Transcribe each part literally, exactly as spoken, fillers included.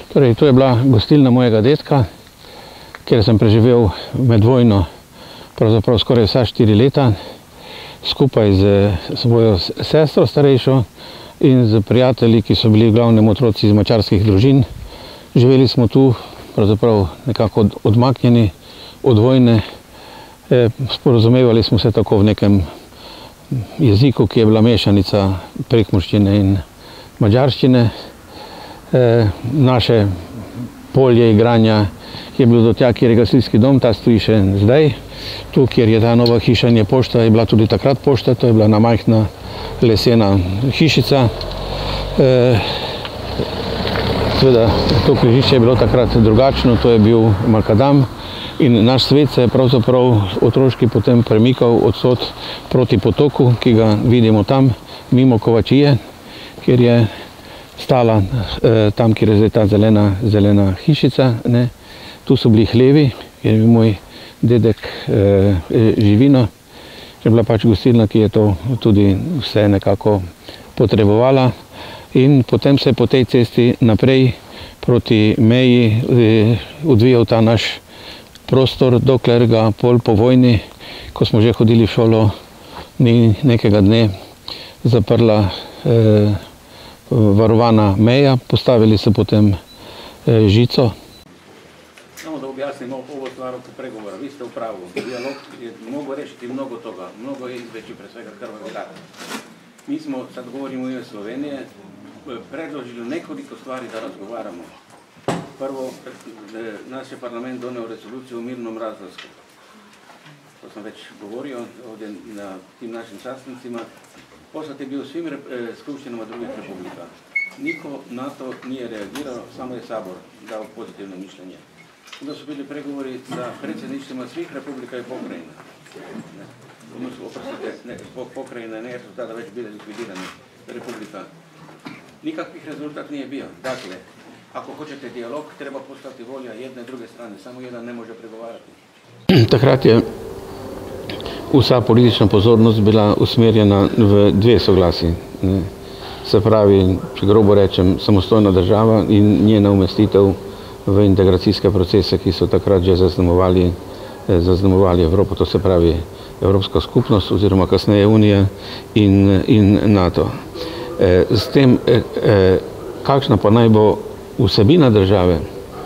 Torej, to je bila gostilna mojega dedka, kjer sem preživel med vojno pravzaprav skoraj vsa štiri leta, skupaj z svojo sestro starejšo in z prijatelji, ki so bili v glavnem otroci iz madžarskih družin. Živeli smo tu pravzaprav nekako odmaknjeni od vojne. Sporazumevali smo se tako v nekem jeziku, ki je bila mešanica prekmurščine in madžarščine. Naše polje igranja je bilo do tja, kjer je gasilski dom, ta stoji še zdaj. Tu, kjer je ta nova hiša in je pošta, je bila tudi takrat pošta, to je bila ena majhna lesena hišica. Seveda, to križišče je bilo takrat drugačno, to je bil makadam in naš svet se je pravzaprav otroški potem premikal odsot proti potoku, ki ga vidimo tam, mimo Kovačije, kjer je stala tam, kjer je zdaj ta zelena, zelena hišica. Ne. Tu so bili hlevi, kjer je bil moj dedek eh, živino. Je bila pač gostilna, ki je to tudi vse nekako potrebovala. In potem se je po tej cesti naprej proti meji eh, odvijal ta naš prostor, dokler ga pol po vojni, ko smo že hodili v šolo, ni nekega dne zaprla eh, varovana meja, postavili so potem eh, žico. Samo da objasnimo ovo stvar oko pregovora. Vi ste u pravu. Dijalog je mogu rešiti mnogo toga. Mnogo je izveći pre svega krvavi rat. Mi smo, sad govorimo u ime Slovenije, predložili nekoliko stvari da razgovaramo. Prvo, naš je parlament doneo rezoluciju o mirnom razlasku. To sam već govorio ovdje na tim našim sastancima. Poslat je bio svim skupštinama drugih republika. Niko na to nije reagirao, samo je Sabor dao pozitivno mišljenje. Onda su bili pregovori sa predsjedništvima svih republika i pokrajina. Oprostite, pokrajina ne, jer su tada već bile likvidirane republika. Nikakvih rezultat nije bio. Dakle, ako hoćete dijalog, treba postati volja jedne i druge strane. Samo jedan ne može pregovarati. Takrat je vsa politična pozornost bila usmerjena v dve soglasi. Se pravi, če grobo rečem, samostojna država in njena umestitev v integracijske procese, ki so takrat že zaznamovali, zaznamovali Evropo, to se pravi Evropska skupnost oziroma kasneje Unija in, in NATO. S tem, kakšna pa naj bo vsebina države,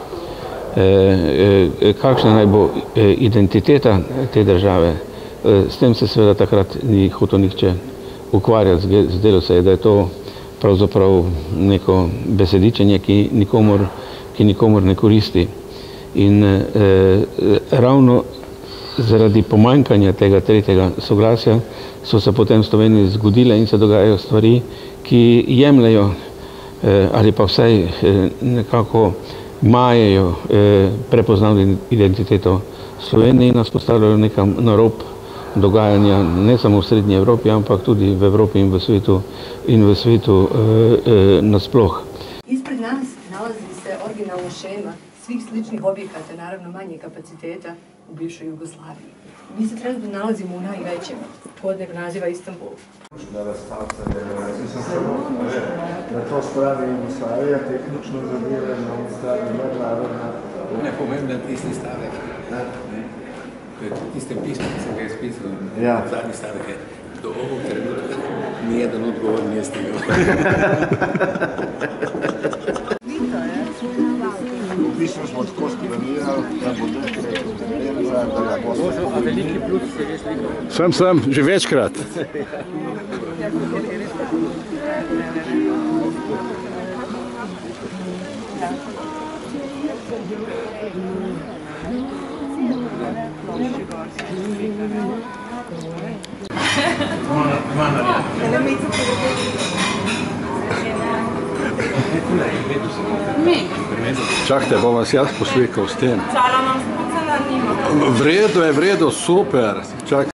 kakšna naj bo identiteta te države, s tem se seveda takrat ni hotel nihče ukvarjati. Zdelo se je, da je to pravzaprav neko besedičenje, ki nikomor, ki nikomor ne koristi. In eh, ravno zaradi pomanjkanja tega tretjega soglasja so se potem v Sloveniji zgodile in se dogajajo stvari, ki jemljajo eh, ali pa vsaj eh, nekako majejo eh, prepoznavno identiteto Slovenije in nas postavljajo nekam na rob dogajanja ne samo v Srednji Evropi, ampak tudi v Evropi in v svetu, in v svetu e, e, nasploh. Ispred nas nalazi se originalna šema svih sličnih objekata, naravno manje kapaciteta u bivšoj Jugoslaviji. Mi se trenutno nalazimo u najvećem, podneg naziva Istanbul. Da to spravi Jugoslavija, tehnično zavirana, ustavi mednarodna. Nepomemben tisti stavek. Tistem pismu, ki sem ga izpisal, ja. Zadnji stavek je, do ovog trenutka nijedan odgovor nije stigao. Pismo smo tako sklanirali, da bo nekaj za da ga poslušamo. A veliki plus se je slikal? Sem, sem, že večkrat. Čakajte, bom vas jaz poslikal s tem. V redu je, v redu, super. Čakaj.